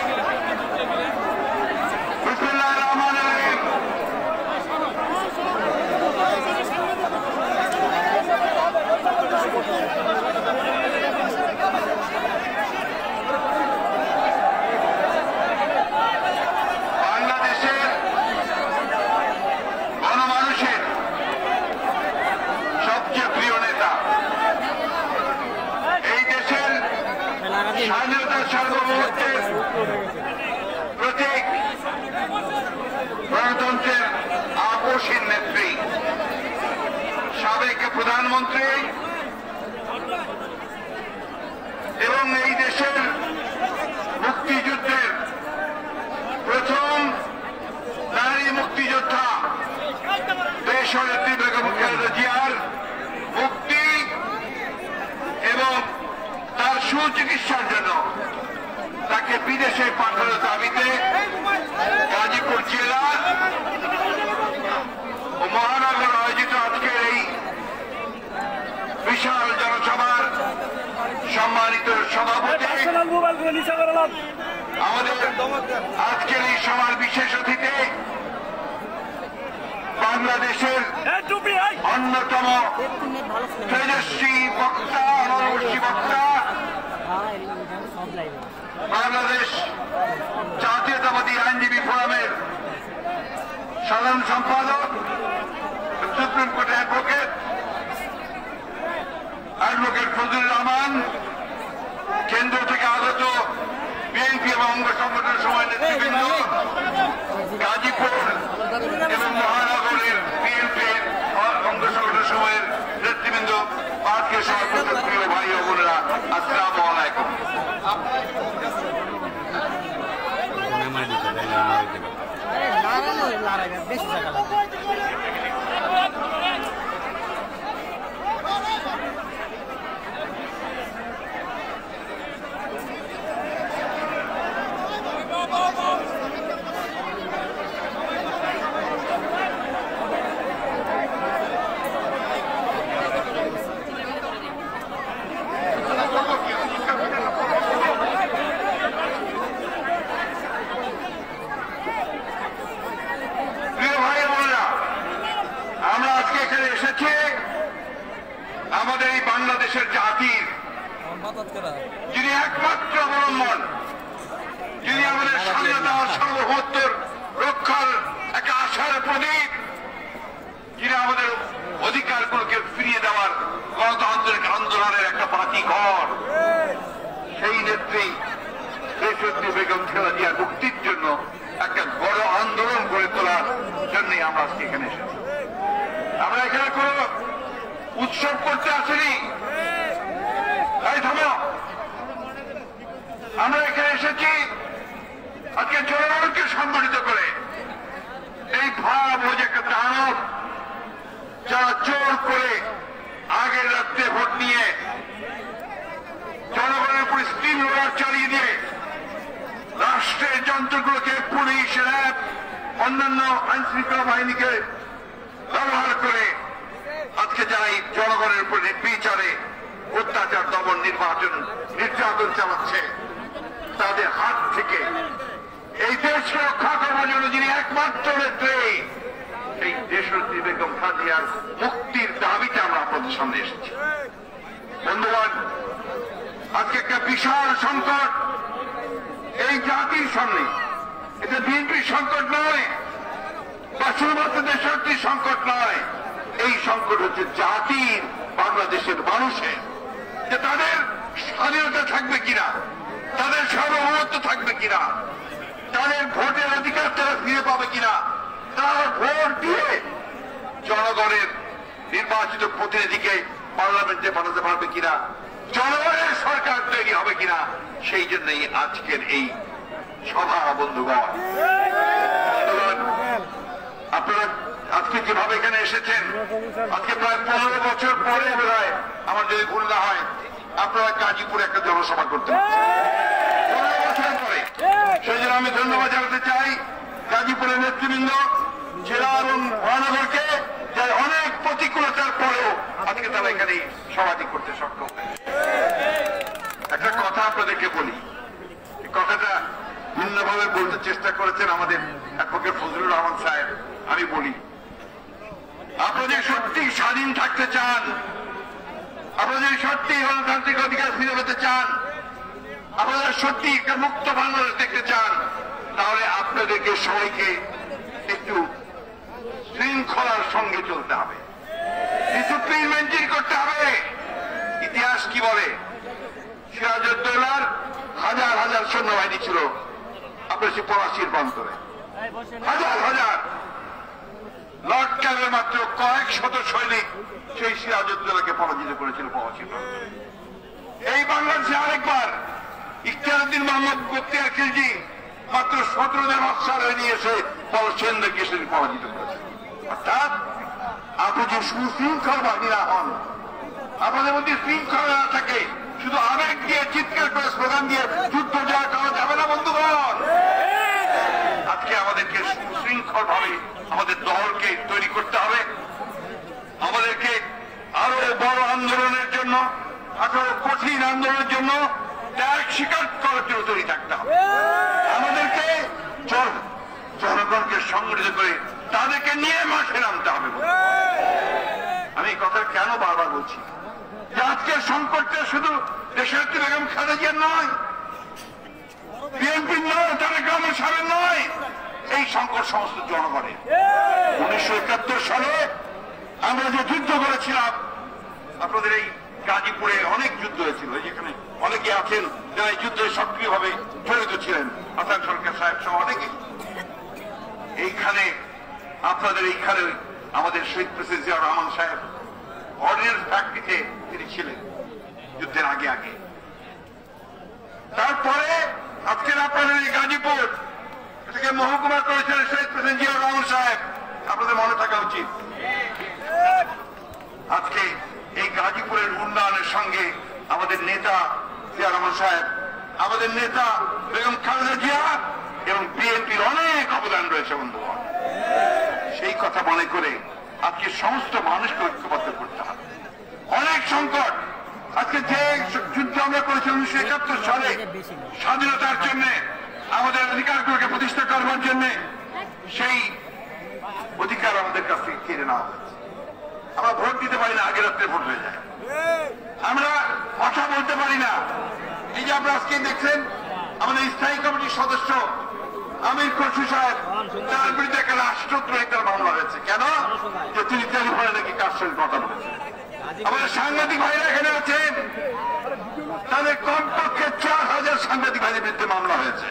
Speaker 1: বিসমিল্লাহির রহমানির রহিম। বাংলাদেশের গণমানুষের সবচেয়ে প্রিয় নেতা, এই দেশের স্বাধীনতার সার্বভৌমত্বের প্রতীক, গণতন্ত্রের আপসীন নেত্রী, সাবেক প্রধানমন্ত্রী এবং এই দেশের মুক্তিযুদ্ধের প্রথম নারী মুক্তিযোদ্ধা দেশনেত্রী বেগম খালেদা জিয়ার মুক্তি এবং তার সুচিকিৎসার জন্য তাকে বিদেশে পাঠানোর দাবিতে গাজীপুর জেলা ও মহানগর আয়োজিত আজকের এই বিশাল জনসভার সম্মানিত সভাপতি, আমাদের আজকের এই সভার বিশেষ অতিথি, বাংলাদেশের অন্যতম তেজস্বী বক্তা, মনস্বী বক্তা, বাংলাদেশ জাতীয়তাবাদী আইনজীবী ফোরামের সাধারণ সম্পাদক, সুপ্রিম কোর্টের অ্যাডভোকেট অ্যাডভোকেট ফজলুর রহমান, কেন্দ্র থেকে আগত বিএনপি এবং অঙ্গ সংগঠনের সময় নেতৃবৃন্দ, গাজীপুর এবং মহানগরের বিএনপির অঙ্গ সংগঠনের সময়ের নেতৃবৃন্দ, আজকে সভাপতি প্রিয় ভাই ও বোনেরা, আসসালামু আলাইকুম। আমাদের এই বাংলাদেশের জাতির যিনি একমাত্র অবলম্বন, যিনি আমাদের স্বাধীনতা সার্বভৌমত্বের রক্ষার একটা আশার প্রতীক, যিনি আমাদের অধিকারগুলোকে ফিরিয়ে দেওয়ার গণতান্ত্রিক আন্দোলনের একটা বাতি ঘর, সেই নেত্রী দেশনেত্রী বেগম খালেদা জিয়ার মুক্তির জন্য একটা বড় আন্দোলন গড়ে তোলার জন্যই আমরা আজকে এখানে এসেছি। আমরা এখানে কোন উৎসব করতে আসিনি, তাই থামো। আমরা এখানে এসেছি আজকে জনগণকে সম্মানিত করে। এই ভয়াবহ যে একটা দানব, যারা জোর করে আগের রাত্রে ভোট নিয়ে জনগণের উপর স্টিম রোলার চালিয়ে দিয়ে রাষ্ট্রের যন্ত্রগুলোকে পুলিশ, র্যাব, অন্যান্য আইন শৃঙ্খলা বাহিনীকে ব্যবহার করে আজকে যারা এই জনগণের উপর বিচারে অত্যাচার, দমন, নির্বাচন, নির্যাতন চালাচ্ছে, তাদের হাত থেকে এই দেশকে রক্ষা করার জন্য যিনি একমাত্র নেত্রী, এই দেশনেত্রী বেগম খালেদা জিয়ার মুক্তির দাবিতে আমরা আপনাদের সামনে এসেছি। বন্ধুগণ, আজকে একটা বিশাল সংকট এই জাতির সামনে। এটা বিএনপির সংকট নয় বা শুধুমাত্র দেশনেত্রীর সংকট নয়, এই সংকট হচ্ছে জাতির, বাংলাদেশের মানুষের, যে তাদের স্বাধীনতা থাকবে কিনা, তাদের সার্বভৌমত্ব থাকবে কিনা, তাদের ভোটের অধিকার তারা ফিরে পাবে কিনা, তারা ভোট দিয়ে জনগণের নির্বাচিত প্রতিনিধিকে পার্লামেন্টে পাঠাতে পারবে কিনা, জনগণের সরকার তৈরি হবে কিনা।
Speaker 3: না, সেই জন্যই আজকের এই সভা। বন্ধুগণ, আপনারা আজকে যেভাবে এখানে এসেছেন, আজকে প্রায় পনেরো বছর পরে বোধহয় আমার যদি ভুল না হয় আপনারা গাজীপুরে একটা জনসভা করতে পারছেন পনেরো বছর পরে। সেই জন্য আমি ধন্যবাদ জানাতে চাই গাজীপুরের নেতৃবৃন্দ, জেলা এবং মহানগরকে, যে অনেক প্রতিকূলতার পরেও আজকে তারা এখানে সভাটি করতে সক্ষম। একটা কথা আপনাদেরকে বলি, কথাটা ভিন্নভাবে বলতে চেষ্টা করেছেন আমাদের অ্যাডভোকেট ফজলুর রহমান সাহেব। আমি বলি, আপনাদের সত্যি স্বাধীন থাকতে চান, আপনাদের সত্যি গণতান্ত্রিক অধিকার ফিরে পেতে চান, আপনারা সত্যি একটা মুক্ত বাংলাদেশ দেখতে চান, তাহলে আপনাদেরকে সবাইকে একটু শৃঙ্খলার সঙ্গে চলতে হবে, ডিসিপ্লিন মেনটেন করতে হবে। ইতিহাস কি বলে? সিরাজউদ্দৌলার হাজার হাজার সৈন্যবাহিনী ছিল আপনার সে পলাশির প্রান্তরে, হাজার হাজার। লর্ড ক্যাম্পের মাত্র কয়েক শত সৈনিক সেই সিরাজউদ্দৌলাকে পরাজিত করেছিল পলাশির প্রান্তরে। এই বাংলাদেশে আরেকবার ইখতিয়ারউদ্দিন মোহাম্মদ বখতিয়ার খিলজি মাত্র সতেরো জন অফিসার নিয়ে এসে পলাশিকে সেদিন পরাজিত করেছে। অর্থাৎ আপনি যে সুশৃঙ্খল বাহিনী না হন, আপনাদের মধ্যে শৃঙ্খলা না থাকে, শুধু আবেগ দিয়ে চিৎকার করে স্লোগান দিয়ে যুদ্ধ জয় করা যাবে না। বন্ধুগণ, আজকে আমাদেরকে সুশৃঙ্খল ভাবে আমাদের দলকে তৈরি করতে হবে। আমাদেরকে আরো বড় আন্দোলনের জন্য, আরো কঠিন আন্দোলনের জন্য ত্যাগ স্বীকার করার জন্য তৈরি থাকতে হবে। আমাদেরকে জনগণকে সংগঠিত করে তাদেরকে নিয়ে মাঠে নামতে হবে। আমি এই কথা কেন বারবার বলছি? যে আজকের সংকটটা শুধু দেশনেত্রী বেগম খালেদা জিয়ার নয়, বিএনপির নয়, তারেক রহমান সাহেবের নয়, এই সংকট সমস্ত জনগণের। উনিশশো একাত্তর সালে আমরা যে যুদ্ধ করেছিলাম, আপনাদের এই গাজীপুরে অনেক যুদ্ধ হয়েছিল, যেখানে অনেকে আছেন যারা এই যুদ্ধে সক্রিয়ভাবে জড়িত ছিলেন, হাসান সরকার সাহেব সহ অনেকে। এইখানে আপনাদের এইখানে আমাদের শহীদ প্রেসিডেন্ট জিয়াউর রহমান সাহেব অর্ডিন্যান্স ফ্যাক্টরিতে তিনি ছিলেন যুদ্ধের আগে আগে। তারপরে আজকের আপনাদের এই গাজীপুর এটাকে মহকুমা করেছিলেন শহীদ প্রেসিডেন্ট জিয়াউর রহমান সাহেব, আপনাদের মনে থাকা উচিত। আজকে এই গাজীপুরের উন্নয়নের সঙ্গে আমাদের নেতা জিয়াউর রহমান সাহেব, আমাদের নেতা বেগম খালেদা জিয়া এবং বিএনপির অনেক অবদান রয়েছে। বন্ধুগণ, সেই কথা মনে করে আজকে সমস্ত মানুষকে ঐক্যবদ্ধ করতে হবে। অনেক সংকট, আজকে যে যুদ্ধ আমরা করেছি উনিশশো একাত্তর সালে স্বাধীনতার জন্য, আমাদের অধিকারগুলোকে প্রতিষ্ঠা করবার জন্য, সেই অধিকার আমাদের কাছ থেকে কেড়ে নেওয়া হয়েছে। আমরা ভোট দিতে পারি না, আগের রাত্রে ভোট হয়ে যায়। আমরা কথা বলতে পারি না। এই যে আপনারা আজকে দেখছেন আমাদের স্থায়ী কমিটির সদস্য আমির খসরু সাহেব, তার বিরুদ্ধে একটা রাষ্ট্রদ্রোহিতার মামলা হয়েছে। কেন? যে তিনি টেলিফোনে নাকি কার সঙ্গে কথা বলেছেন। আমাদের সাংবাদিক ভাইরা এখানে আছেন, তাদের কমপক্ষে চার হাজার সাংবাদিক ভাইদের বিরুদ্ধে মামলা হয়েছে।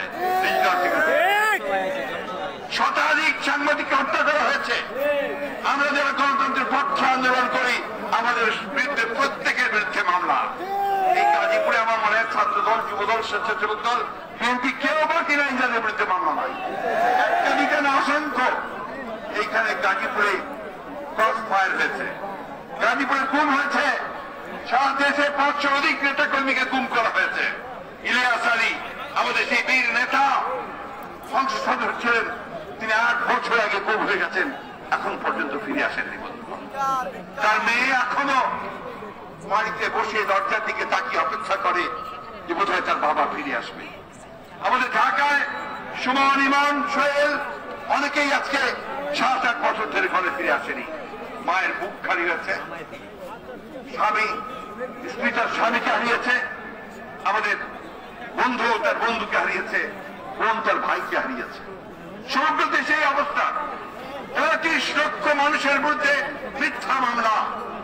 Speaker 3: শতাধিক সাংবাদিককে হত্যা করা হয়েছে। আমরা যারা গণতন্ত্রের পক্ষে আন্দোলন করি, আমাদের বিরুদ্ধে প্রত্যেকের বিরুদ্ধে মামলা। এই গাজীপুরে আমার মনে হয় ছাত্র দল, যুব দল, স্বেচ্ছাসেবক দল, বিএনপি কেউ বাকি নাই যাদের বিরুদ্ধে মামলা নয়। একটা দিকে না, অসংখ্য। এইখানে গাজীপুরে ক্রস ফায়ার হয়েছে, গাজীপুরে গুম হয়েছে, সারা দেশে পাঁচশো অধিক নেতা কর্মীকে গুম করা হয়েছে। ইলিয়াস আলী আমাদের সেই বীর নেতা, সংসদ সদস্য ছিলেন, তিনি আট বছর আগে গুম হয়ে গেছেন, এখন পর্যন্ত ফিরে আসেননি। তার মেয়ে এখনো বাড়িতে বসে দরজার দিকে তাকিয়ে অপেক্ষা করে যে বোধহয় তার বাবা ফিরে আসবে। আমাদের ঢাকায় সুমন, ইমন, সোহেল অনেকেই আজকে সাত আট বছর ধরে ঘরে ফিরে আসেনি। মায়ের বুক খালি হয়েছে, স্বামী স্ত্রী তার স্বামীকে হারিয়েছে, আমাদের বন্ধু তার বন্ধুকে হারিয়েছে, বোন তার ভাইকে হারিয়েছে। সমগ্র দেশে এই অবস্থা। পঁয়ত্রিশ লক্ষ মানুষের বিরুদ্ধে মিথ্যা মামলা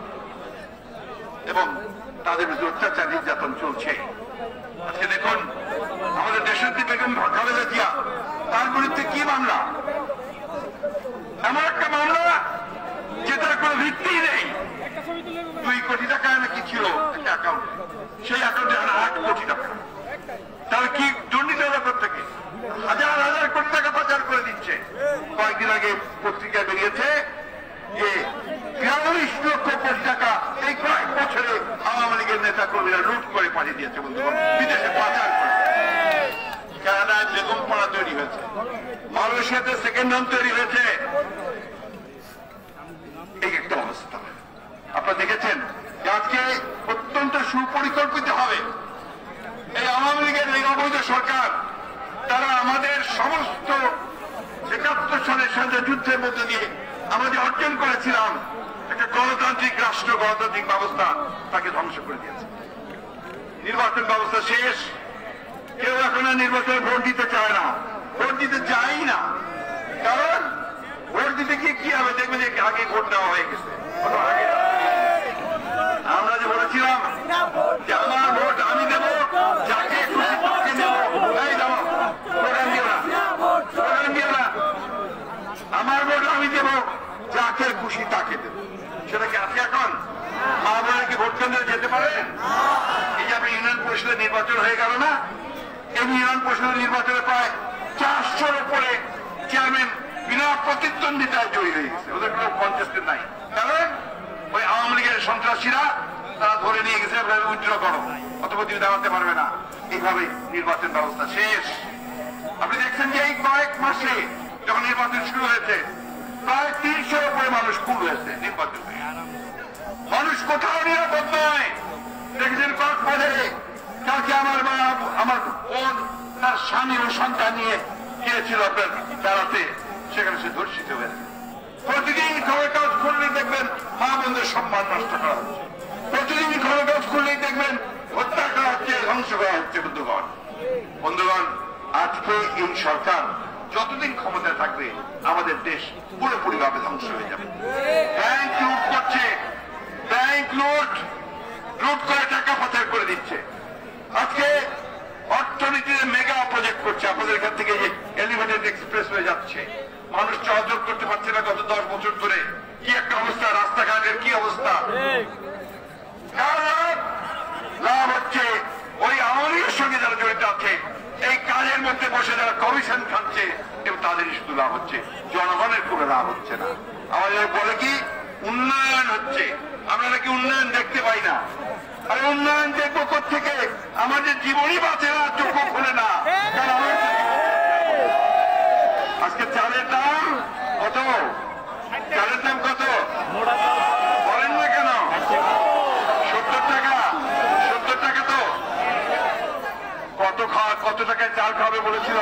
Speaker 3: এবং তাদের বিরুদ্ধে অত্যাচার নির্যাতন চলছে। আজকে দেখুন আমাদের দেশনেত্রী বেগম খালেদা জিয়া, তার বিরুদ্ধে কি মামলা? এমন একটা মামলা যেটার কোনো ভিত্তি নেই। দুই কোটি টাকা নাকি ছিল একটা অ্যাকাউন্টে, সেই অ্যাকাউন্টে এখন আট কোটি টাকা। ক্ষেত্রে সেকেন্ড রাউন্ড তৈরি হয়েছে। এই একটা অবস্থা আপনারা দেখেছেন যে আজকে অত্যন্ত সুপরিকল্পিত হবে এই আওয়ামী লীগের এই অবৈধ সরকার, তারা আমাদের সমস্ত একাত্তর সালের সাথে যুদ্ধের মধ্যে দিয়ে আমরা যে অর্জন করেছিলাম একটা গণতান্ত্রিক রাষ্ট্র, গণতান্ত্রিক ব্যবস্থা, তাকে ধ্বংস করে দিয়েছে। নির্বাচন ব্যবস্থা শেষ, কেউ এখন আর নির্বাচনে ভোট দিতে চায় না, ভোট দিতে চাই না। কারণ ভোট দিতে গিয়ে কি হবে, দেখবেন যে আগে ভোট দেওয়া হয়ে গেছে। আমরা যে বলেছিলাম যে আমার ভোট আমি দেব, যাকে খুশি তাকে দেব, এই দেব, প্রোগ্রাম দিও না, প্রোগ্রাম দিও না, আমার ভোট আমি দেব, যাকে খুশি তাকে দেব। সেটা কি আছে এখন? মা বোনেরা কি ভোট কেন্দ্রে যেতে পারেন? এই যে আপনি ইউনিয়ন পরিষদের নির্বাচন হয়ে গেল না, এই ইউনিয়ন পরিষদের নির্বাচনে প্রায় চারশোর উপরে চেয়ারম্যান বিনা প্রতিদ্বন্দ্বিতায় জয়ী হয়ে গেছে, ওদের কোনো কনটেস্টেড নাই। কারণ ওই আওয়ামী লীগের সন্ত্রাসীরা তারা ধরে নিয়ে গেছে, উইথড্র করো, অথবা তুমি দাঁড়াতে পারবে না। এইভাবে নির্বাচন ব্যবস্থা শেষ। আপনি দেখছেন যে এই কয়েক মাসে যখন নির্বাচন শুরু হয়েছে প্রায় তিনশোর উপরে মানুষ খুন হয়েছে নির্বাচন। মানুষ কোথাও নিরাপদ নয়। দেখছেন কক্সবাজারে কালকে আমার মা, আমার বোন তার স্বামী ও সন্তান নিয়ে গিয়েছিল আপনার বেড়াতে, সেখানে সে ধর্ষিত হয়েছে। প্রতিদিন খবর কাজ খুললেই দেখবেন মা বোনদের সম্মান নষ্ট করা হচ্ছে, প্রতিদিন খবর কাজ খুললেই দেখবেন হত্যা করা হচ্ছে, ধ্বংস করা হচ্ছে। বন্ধুগণ বন্ধুগণ আজকে এই সরকার যতদিন ক্ষমতায় থাকবে আমাদের দেশ পুরোপুরি ভাবে ধ্বংস হয়ে যাবে। ব্যাংক লুট করছে, ব্যাংক লুট লুট করে টাকা পাচার করে দিচ্ছে। আজকে অর্থনীতিতে মেগা প্রজেক্ট করছে, আপনাদের এখান থেকে যে এলিভেটেড এক্সপ্রেস হয়ে যাচ্ছে, মানুষ চলাচল করতে পারছে না গত দশ বছর ধরে। কি একটা অবস্থা, রাস্তাঘাটের কি অবস্থা। লাভ হচ্ছে ওই আওয়ামী লীগের সঙ্গে যারা জড়িত আছে, এই কাজের মধ্যে বসে যারা কমিশন খাচ্ছে এবং তাদেরই শুধু লাভ হচ্ছে, জনগণের কোনো লাভ হচ্ছে না। আমাদের বলে কি উন্নয়ন হচ্ছে, আমরা নাকি উন্নয়ন দেখতে পাই না। আর উন্নয়ন দেখবো কোত্থেকে? আমাদের জীবনই বাঁচে না, চোখও খোলে না। আজকে চালের দাম কত? চালের দাম কত বলেন না কেন? সত্তর টাকা, সত্তর টাকা তো কত খাওয়া, কত টাকায় চাল খাবে বলেছিল?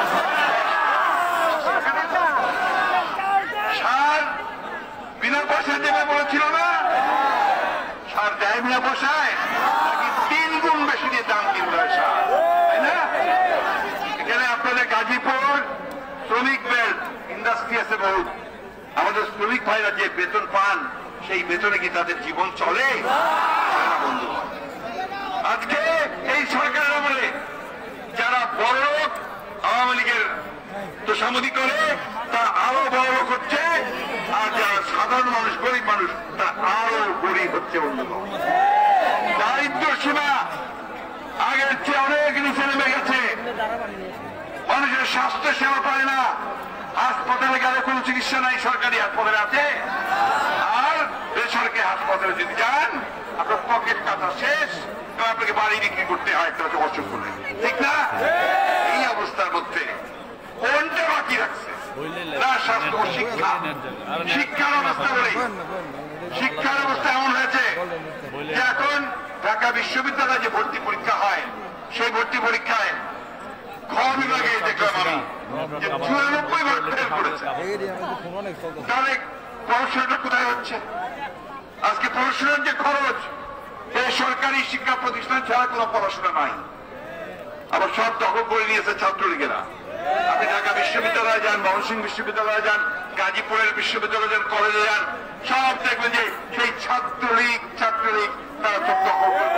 Speaker 3: সার বিনা পয়সায় দেবে বলেছিল না? সার দেয় বিনা পয়সায়, নাকি তিন গুণ বেশি দিয়ে দাম কিনতে হয় সার, তাই না? এখানে আপনাদের গাজীপুর শ্রমিক বেল্ট ইন্ডাস্ট্রি আছে বহুত, আমাদের শ্রমিক ভাইরা যে বেতন পান সেই বেতনে কি তাদের জীবন চলে? বন্ধু আজকে এই সরকারের আমলে যারা বড় লোক আওয়ামী লীগের তোষামোদি করে তারা আরো বড় লোক হচ্ছে, আর যারা সাধারণ মানুষ, গরিব মানুষ, তারা আরো গরিব হচ্ছে। বন্ধুগণ দারিদ্র সীমা আগের চেয়ে অনেক নিচে নেমে গেছে। মানুষের স্বাস্থ্য সেবা পায় না, হাসপাতালে গেলে কোনো চিকিৎসা নাই, সরকারি হাসপাতালে আছে। আর বেসরকারি হাসপাতালে যদি যান আপনার পকেট কাটা শেষ, আপনাকে বাড়ি বিক্রি করতে হয় একটা অসুখ হলে, ঠিক না? এই অবস্থার মধ্যে কোনটা বাকি রাখছে না? স্বাস্থ্য, শিক্ষা। শিক্ষার অবস্থা বলি, শিক্ষার অবস্থা এমন হয়েছে যে এখন ঢাকা বিশ্ববিদ্যালয়ে যে ভর্তি পরীক্ষা হয় সেই ভর্তি পরীক্ষায় খ বিভাগে দেখলাম আমি যে চুরানব্বই ভাগ ফেল করেছে। তাহলে পড়াশোনাটা কোথায় হচ্ছে? আজকে পড়াশোনার যে খরচ, এই সরকারি শিক্ষা প্রতিষ্ঠান ছাড়া কোনো পড়াশোনা নাই। আবার সব দখল করে নিয়েছে ছাত্রলীগেরা। আপনি ঢাকা বিশ্ববিদ্যালয়ে যান, ময়মনসিংহ বিশ্ববিদ্যালয়ে যান, গাজীপুরের বিশ্ববিদ্যালয়ে যান, কলেজে যান, সব দেখবেন যে সেই ছাত্রলীগ ছাত্রলীগ তারা সব দখল করে।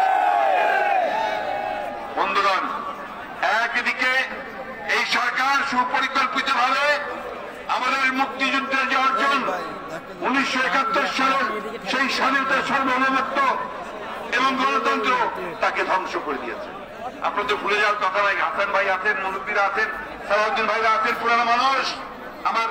Speaker 3: বন্ধুগণ একদিকে এই সরকার সুপরিকল্পিত ভাবে আমাদের মুক্তিযুদ্ধের যে অর্জন উনিশশো একাত্তর সালের সেই স্বাধীনতার সার্বভৌমত্ব এবং গণতন্ত্র তাকে ধ্বংস করে দিয়েছে। আপনার তো ভুলে যাওয়ার কথা নাই, হাসান ভাই আছেন, মুরব্বীরা আছেন, সালাউদ্দিন ভাইরা আছেন, পুরানো মানুষ, আমার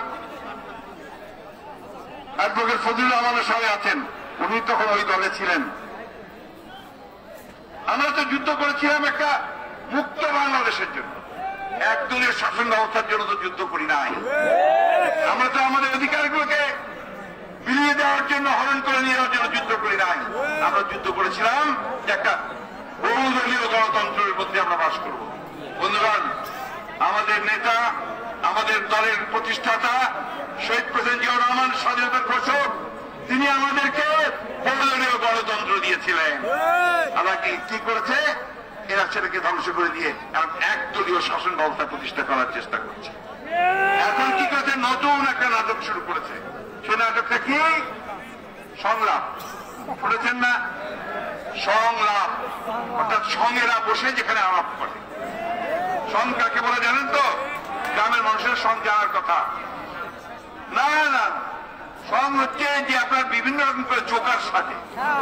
Speaker 3: অ্যাডভোকেট ফজলুর রহমানের সঙ্গে আছেন, উনি তখন ওই দলে ছিলেন। আমরা তো যুদ্ধ করেছিলাম একটা মুক্ত বাংলাদেশের জন্য, একদলীয় শাসন ব্যবস্থার জন্য তো যুদ্ধ করি নাই। আমরা তো আমাদের অধিকারগুলোকে বিলিয়ে দেওয়ার জন্য, হরণ করে নিয়ে যাওয়ার জন্য যুদ্ধ করি নাই। আমরা যুদ্ধ করেছিলাম যে একটা বহুদলীয় গণতন্ত্রের মধ্যে আমরা বাস করব। বন্ধুগণ, আমাদের নেতা, আমাদের দলের প্রতিষ্ঠাতা শহীদ প্রেসিডেন্ট জিয়াউর রহমান, স্বাধীনতার ঘোষক, তিনি আমাদেরকে বহুদলীয় গণতন্ত্র দিয়েছিলেন। আমরা কি কি করেছে? এরা সেটাকে ধ্বংস করে দিয়ে এখন একদলীয় শাসন ব্যবস্থা প্রতিষ্ঠা করার চেষ্টা করছে। এখন কি করেছে? নতুন একটা নাটক শুরু করেছে। সে নাটকটা কি? সংলাপ। শুনেছেন না? সংলাপ, অর্থাৎ সঙ্গেরা বসে যেখানে আলাপ করে। সং কাকে বলে জানেন তো? গ্রামের মানুষের সং জানার কথা না। না, সং হচ্ছে যে আপনার বিভিন্ন রকম করে জোকার সাথে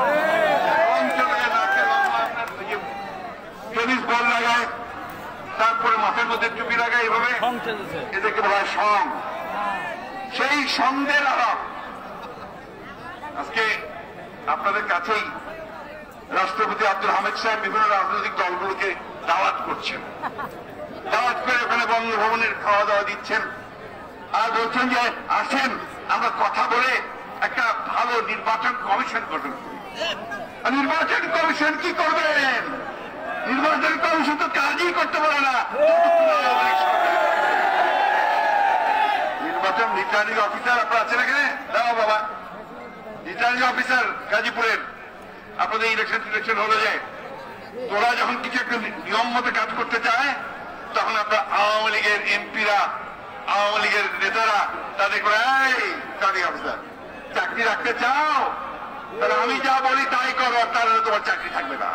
Speaker 3: টেনিস বল লাগায়, তারপরে মাথার মধ্যে টুপি লাগায়, এইভাবে এদেরকে বলা হয় সং। সেই সঙ্গের আলাপ আজকে আপনাদের কাছেই রাষ্ট্রপতি আব্দুল হামিদ সাহেব বিভিন্ন রাজনৈতিক দলগুলোকে দাওয়াত করছেন। দাওয়াত করে ওখানে বঙ্গভবনের খাওয়া দাওয়া দিচ্ছেন আর বলছেন যে আসেন আমরা কথা বলে একটা ভালো নির্বাচন কমিশন গঠন করি। নির্বাচন কমিশন কি করবেন? নির্বাচন কমিশন তো কাজই করতে পারে না। নির্বাচন রিটার্নিং অফিসার আপনার আছেন এখানে? দাও বাবা, রিটার্নিং অফিসার গাজীপুরের। আপনাদের ইলেকশন ইলেকশন হলে যায়, তোরা যখন কিছু একটা নিয়ম মতো কাজ করতে চায় তখন আপনার আওয়ামী লীগের এমপিরা, আওয়ামী লীগের নেতারা তাদের করে, এই রিটার্নিং অফিসার চাকরি রাখতে চাও তাহলে আমি যা বলি তাই করো, তাহলে তোমার চাকরি থাকবে না।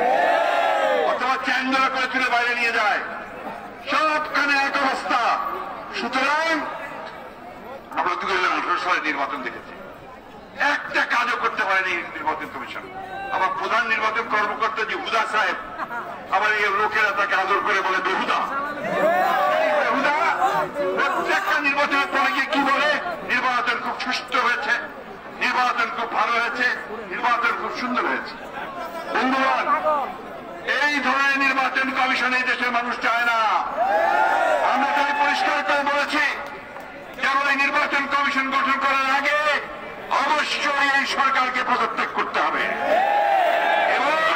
Speaker 3: অথবা চ্যান্ডলা করে তুলে বাইরে নিয়ে যায়। সবখানে এক অবস্থা। সুতরাং আমরা দু হাজার আঠারো সালে নির্বাচন দেখেছি, একটা কাজও করতে পারেনি নির্বাচন কমিশন। আমার প্রধান নির্বাচন কর্মকর্তা যে হুদা সাহেব, আমার এই লোকেরা তাকে আদর করে বলে বেহুদা। বেহুদা প্রত্যেকটা নির্বাচনের পরে গিয়ে কি বলে? নির্বাচন খুব সুষ্ঠু হয়েছে, নির্বাচন খুব ভালো হয়েছে, নির্বাচন খুব সুন্দর হয়েছে। বন্ধুগণ, এই ধরনের নির্বাচন কমিশন এই দেশের মানুষ চায় না। আমরা তাই পরিষ্কার করে বলেছি যেমন এই নির্বাচন কমিশন গঠন করার আগে অবশ্যই এই সরকারকে পদত্যাগ করতে হবে এবং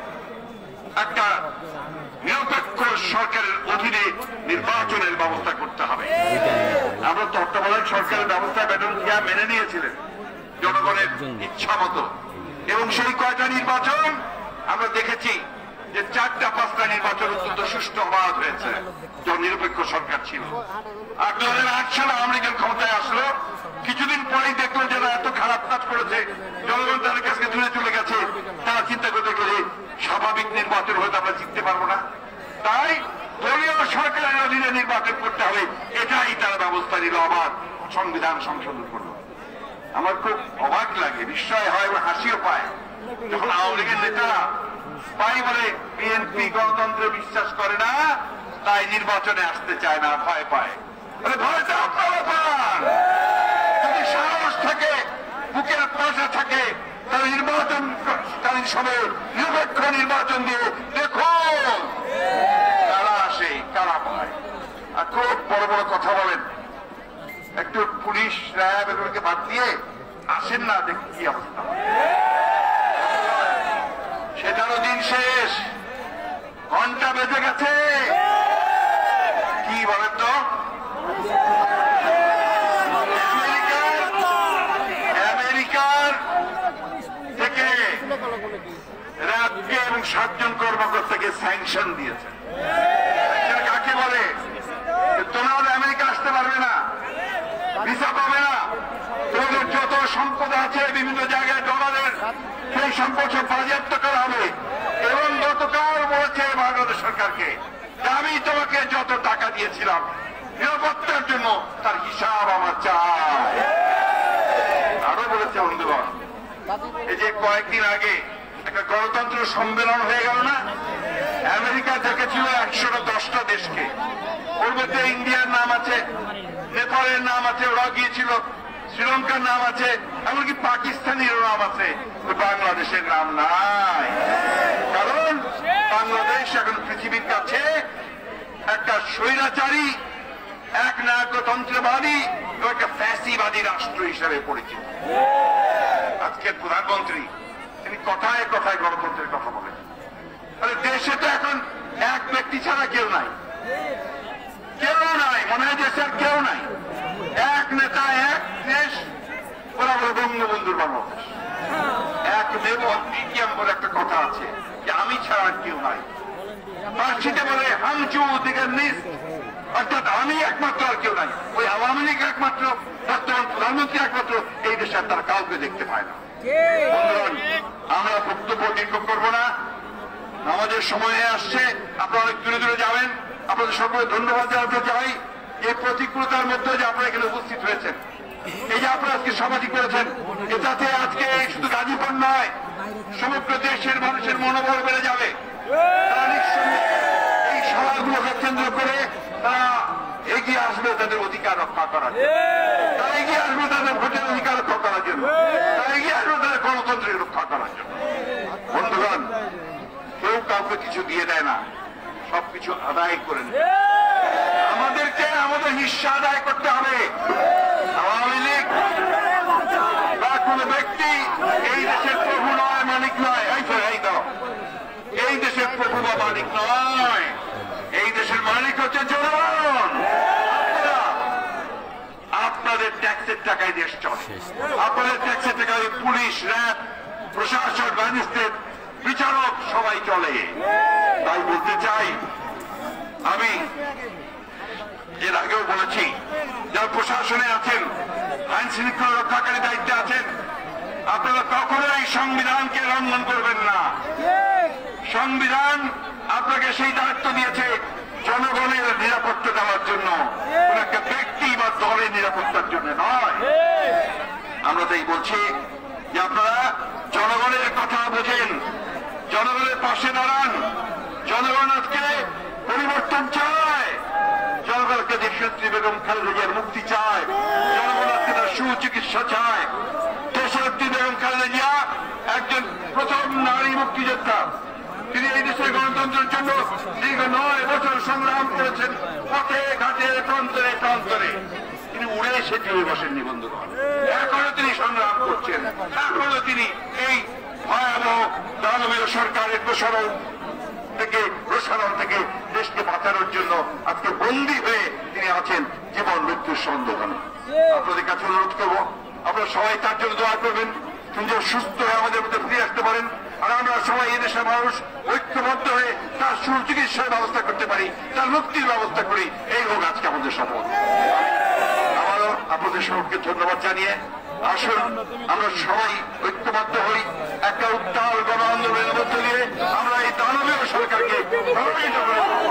Speaker 3: একটা নিরপেক্ষ সরকারের অধীনে নির্বাচনের ব্যবস্থা করতে হবে। আমরা তত্ত্বাবধায়ক সরকারের ব্যবস্থা বেতন দিয়া মেনে নিয়েছিলেন জনগণের ইচ্ছা মতো, এবং সেই কয়টা নির্বাচন আমরা দেখেছি যে চারটা পাঁচটা নির্বাচন অত্যন্ত সুষ্ঠু অবাধ হয়েছে, যখন নিরপেক্ষ সরকার ছিল। আর দু হাজার আট সালে আওয়ামী লীগের ক্ষমতায় আসলো, কিছুদিন পরেই দেখলো যারা এত খারাপ কাজ করেছে, জনগণ তাদের কাছে দূরে চলে গেছে। তারা চিন্তা করে দেখলো যে স্বাভাবিক নির্বাচন হয়তো আমরা জিততে পারবো না, তাই দলীয় সরকারের অধীনে নির্বাচন করতে হবে। এটাই তারা ব্যবস্থা নিল, অবাধ সংবিধান সংশোধন করলো। আমার খুব অবাক লাগে, বিস্ময় হয় এবং হাসিও পায় যখন আওয়ামী লীগের নেতারা পাই বলে বিএনপি গণতন্ত্রে বিশ্বাস করে না, তাই নির্বাচনে আসতে চায় না, ভয় পায়। ভয়টা আপনারা পান। যদি সাহস থাকে, বুকের পাশে থাকে, তাহলে নির্বাচনকালীন সময়ে নিরপেক্ষ নির্বাচন দিয়ে দেখুন কারা আসে, কারা পায়। আর খুব বড় বড় কথা বলেন, একটু পুলিশ র্যাব এগুলোকে বাদ দিয়ে আসেন না, দেখুন কি অবস্থা। সেটারও দিন শেষ, ঘন্টা বেজে গেছে। কি বলেন তো? আমেরিকার থেকে র্যাবকে এবং সাতজন কর্মকর্তাকে স্যাংশন দিয়েছে। কাকে বলে? তোমরা আমেরিকা আসতে পারবে না, ভিসা পাবে না, তোমাদের যত সম্পদ আছে বিভিন্ন জায়গায় ডলারের, সেই সম্পদ সব বাজেয়াপ্ত করা হবে। এবং গতকাল বলেছে বাংলাদেশ সরকারকে আমি তোমাকে যত টাকা দিয়েছিলাম নিরাপত্তার জন্য তার হিসাব আমার চাই। আরো বলেছে বন্ধুগণ, এই যে কয়েকদিন আগে একটা গণতন্ত্র সম্মেলন হয়ে গেল না, আমেরিকা দেখেছিল একশো দশটা দেশকে, ওর মধ্যে ইন্ডিয়ার নাম আছে, নেপালের নাম আছে, ওরা গিয়েছিল, শ্রীলঙ্কার নাম আছে, এমনকি পাকিস্তানের নাম আছে, বাংলাদেশের নাম নাই। কারণ বাংলাদেশ এখন পৃথিবীর কাছে একটা স্বৈরাচারী, এক নায়কতন্ত্রবাদী এবং একটা ফ্যাসিবাদী রাষ্ট্র হিসাবে পরিচিত। আজকের প্রধানমন্ত্রী তিনি কথায় কথায় গণতন্ত্রের কথা বলেন। তাহলে দেশে তো এখন এক ব্যক্তি ছাড়া কেউ নাই, কেউ নাই, মনে হয় দেশে আর কেউ নাই। এক নেতা, এক দেশ, ওরা বলে বঙ্গবন্ধুর বাংলাদেশ। এক দেব অদ্বিতীয়াম বলে একটা কথা আছে যে আমি ছাড়া আর কেউ নাই। ফার্সিতে বলে হামচু দিকের নিস, অর্থাৎ আমি একমাত্র আর কেউ নাই। ওই আওয়ামী লীগ একমাত্র, বর্তমান প্রধানমন্ত্রী একমাত্র, এই দেশে তারা কাউকে দেখতে পায় না। বন্ধুগণ, আমরা বক্তব্য দীর্ঘ করবো না, আমাদের সময় আসছে। আপনারা অনেক দূরে দূরে যাবেন। আপনাদের সকলে ধন্যবাদ জানাতে চাই এই প্রতিকূলতার মধ্যে যে আপনারা এখানে উপস্থিত হয়েছেন, এই যে আপনারা আজকে সমাধি করেছেন, এটাতে আজকে শুধু গাজীপুর নয়, সমগ্র দেশের মানুষের মনোবল বেড়ে যাবে। তারা নিঃসন্দেহে এই সভাগুলোকে কেন্দ্র করে তারা এগিয়ে আসবে তাদের অধিকার রক্ষা করার জন্য, তারা এগিয়ে আসবে তাদের ভোটের অধিকার রক্ষা করার জন্য, তারা এগিয়ে আসবে তাদের গণতন্ত্রের রক্ষা করার জন্য। বন্ধুগণ, কেউ কাউকে কিছু দিয়ে দেয় না, সবকিছু আদায় করে নেয়। আমাদেরকে আমাদের হিস্সা আদায় করতে হবে। আওয়ামী লীগ বা কোন ব্যক্তি এই দেশের প্রভু নয়, মালিক নয়। এই তো এই তো এই দেশের প্রভু বা মালিক নয়, এই দেশের মালিক হচ্ছে জনগণ। আপনাদের ট্যাক্সের টাকায় দেশ চলে, আপনাদের ট্যাক্সের টাকায় পুলিশ, র্যাব, প্রশাসন, ম্যাজিস্ট্রেট, বিচারক সবাই চলে। তাই বলতে চাই, আমি এর আগেও বলেছি, যারা প্রশাসনে আছেন, আইন শৃঙ্খলা রক্ষাকারী দায়িত্বে আছেন, আপনারা কখনো এই সংবিধানকে লঙ্ঘন করবেন না। সংবিধান আপনাকে সেই দায়িত্ব দিয়েছে জনগণের নিরাপত্তা দেওয়ার জন্য, কোন একটা ব্যক্তি বা দলের নিরাপত্তার জন্য নয়। আমরা তাই বলছি যে আপনারা জনগণের কথা বোঝেন, জনগণের পাশে দাঁড়ান। জনগণ আজকে পরিবর্তন চায়, জনগণ আজকে দেশনেত্রী বেগম খালেদা জিয়ার মুক্তি চায়, জনগণ আজকে তার সুচিকিৎসা চায়। দেশনেত্রী বেগম খালেদা জিয়া একজন প্রথম নারী মুক্তিযোদ্ধা। তিনি এই দেশের গণতন্ত্রের জন্য দীর্ঘ নয় বছর সংগ্রাম করেছেন, পথে ঘাটে প্রান্তরে প্রান্তরে। তিনি উড়ে এসে টিভি বসেননি বন্ধুগণ, এখনো তিনি সংগ্রাম করছেন, এখনো তিনি এই ভয়াবহ দানবীয় সরকারের প্রসারণ থেকে প্রসারণ থেকে দেশকে বাঁচানোর জন্য আজকে বন্দী হয়ে তিনি আছেন জীবন মৃত্যুর সন্দেহানে। আপনাদের কাছে অনুরোধ করবো, আপনারা সবাই তার জন্য দোয়া করবেন, তিনি যেন সুস্থ হয়ে আমাদের মধ্যে ফিরে আসতে পারেন, আর আমরা সবাই এই দেশের মানুষ ঐক্যবদ্ধ হয়ে তার সুচিকিৎসার ব্যবস্থা করতে পারি, তার মুক্তির ব্যবস্থা করি। এই হোক আজকে আমাদের শপথ। আবারও আপনাদের সবাইকে ধন্যবাদ জানিয়ে আসুন আমরা সবাই ঐক্যবদ্ধ হই, একটা উত্তাল গণ আন্দোলনের মধ্য দিয়ে আমরা এই দানবীয় সরকারকে পরাজিত করে